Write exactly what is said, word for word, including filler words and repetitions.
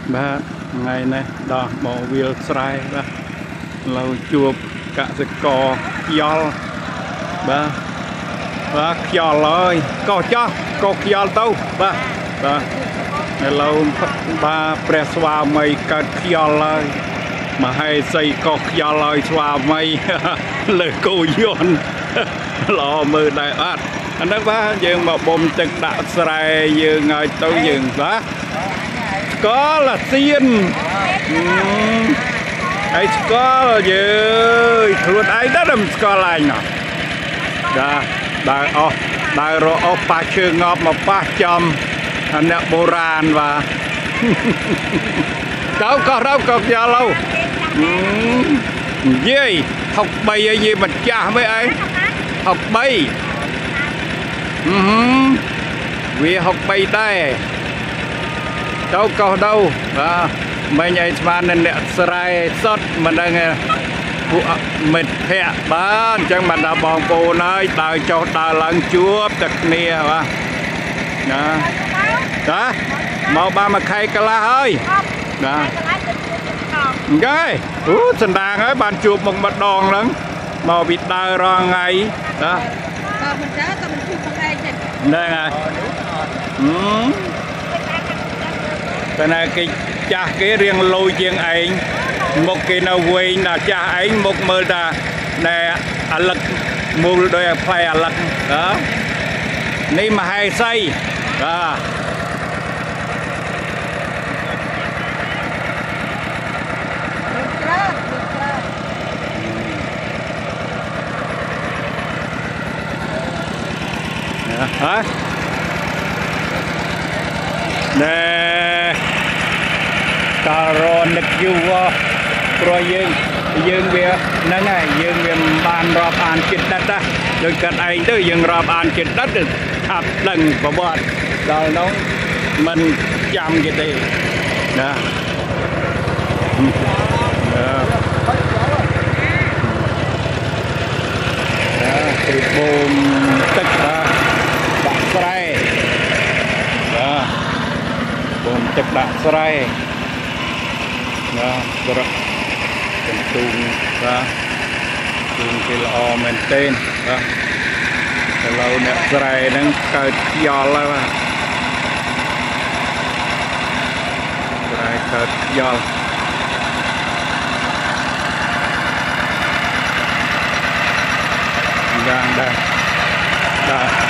បាទថ្ងៃនេះដោះមកវាលស្រែបាទเราជួបកសិករខ្យល់បាទបាទខ្យល់ហើយកោះចោះកោះខ្យល់ទៅបាទបាទឥឡូវបាទព្រះស្វាមីកើតខ្យល់ហើយមហេសីកោះខ្យល់ហើយស្វាមីលើគោយន្តល្អមើលដែរអត់អានេះបាទយើងមកបំទឹកដាក់ស្រែយើងឲ្យទៅយើងបាទស្កលអាសៀនហើយស្កលយើងខ្លួនឯងដែរមិនស្កលឯងណោះចាដើរអស់ដើររកអស់ប៉ះជើងងប់មកប៉ះចំអ្នកបុរាណបាទទៅកោះទៅកោះយ៉ាឡូនិយាយហុកបីឲ្យយីម្ចាស់មិនអីហុកបីអឺវាហុកបីដែរទៅកោះទៅបាទមិញឯស្មានអ្នកស្រែសុតមិនដឹងពួកមិត្តភ័ក្តិបាទអញ្ចឹងបានដល់បងប្អូនហើយដើរចុះដើរឡើងជួបតែគ្នាបាទណាចាមកបានមួយខែកន្លះហើយណាអញ្ចឹងអូសណ្ដាងហើយបានជួបមុខម្ដងហ្នឹងមកពីដើររងថ្ងៃណាបើមិនដើរក៏មិនជួបផងឯងទេហ្នឹងហើយអឺតែណែគេចាស់គេរៀងលយជាងឯងមុខគេនៅវែងដល់ចាស់ឯងមុខមើលតាតែអាលឹកមូលដោយផ្លែអាលឹកណានេះមហេសីបាទហ៎ណែតារនឹកយូរព្រោះយើងយើងវាហ្នឹងហើយយើងវាបានរាប់អានចិត្តដិតណាដូចគាត់ឯងទៅយើងរាប់អានចិត្តដិតថាប់ដឹងប្រវត្តិដល់នោះមិនចាំគេទេណាគឺបូមទឹកបាទដាក់ស្រែបាទបូមទឹកដាក់ស្រែណាប្រកកន្ទូងបាទទូងគេល្អមែនទេបាទឥឡូវអ្នកស្រែហ្នឹងកើតខ្យល់ហើយបាទស្រែកើតខ្យល់យ៉ាងដែរបាទ